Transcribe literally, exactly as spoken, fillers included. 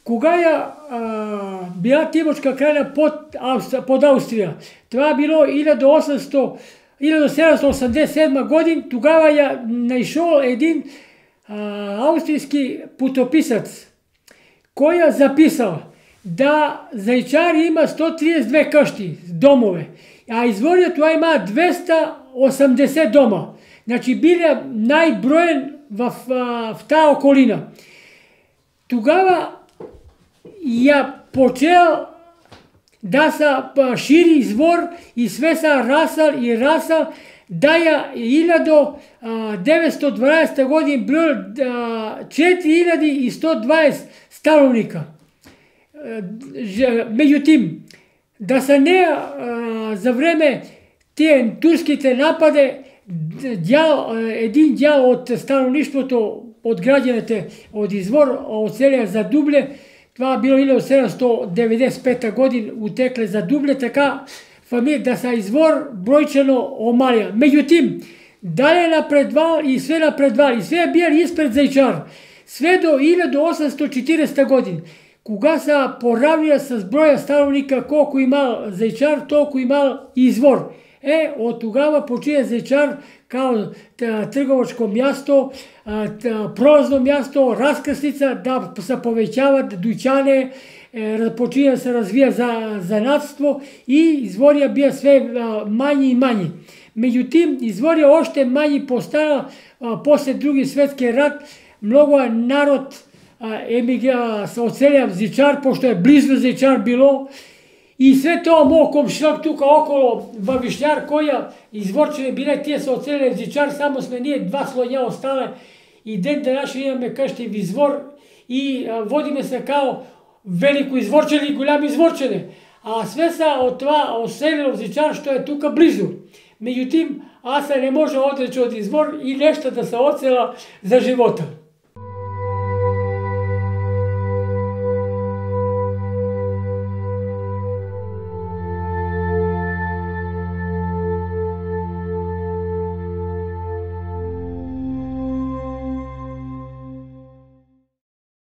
Кога ја а, била Тимочка крајна под, Австр, под Австрија, това било илјаду осамсто, илјаду седумстотини осамдесет и седма годин, тогава ја најшол един а, австријски путописац, кој ја записал да Зајчар има сто триесет две кашти, домове, а изворија тоа има двеста осамдесет дома. Значи биле најброен в, в таа околина. Тогава ја почел да се шири извор и све се расал и расал, да ја илјаду деветстотини дванаесета година број четири илјади и сто дваесет становника. Меѓутим, да се не за време тие турските нападе, дјал, един дјал од становништвото, од граѓаните од извор, оцелија за Дубле. Това било илјаду седумстотини деветдесет и пета година, утекле за Дубле, така фамилија да се извор бројчено омалија. Меѓутим, дале напредвал и све напредвал, и све бил испред Зајчар, све до илјаду осамстотини четиридесета година, кога се поравнија с броја становника колку имал Зајчар, толку имал извор. Е, од тогава почина Зајчар као трговачко място, пролазно място, раскрсница, да се повеќават дуќане, почина да се развија за занатство и изворија бија све мањи и мањи. Меѓутим, изворија оште мањи постана после Други светски рат, многу народ емигра се оцелија в Зајчар, пошто е близко Зајчар било. И све тоа мој комшилак тука около во Вишњар, која изворчени биле, тие се оцелиле в Зајчар, само сме ние два слоња остале и ден денашен имаме кашти в извор и а, водиме се као велико изворчени и големи изворчени. А све се од тоа оселило в Зајчар, што е тука близу. Меѓутим, аз се не може одрече од извор и нешто да се оцела за живота.